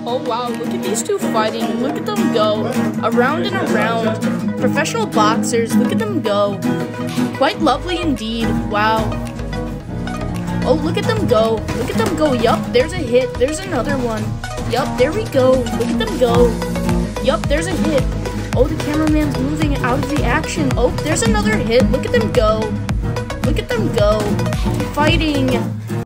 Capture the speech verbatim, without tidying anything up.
Oh wow, look at these two fighting. Look at them go. Around and around. Professional boxers, look at them go. Quite lovely indeed. Wow. Oh, look at them go. Look at them go. Yup, there's a hit. There's another one. Yup, there we go. Look at them go. Yup, there's a hit. Oh, the cameraman's moving out of the action. Oh, there's another hit. Look at them go. Look at them go. Fighting.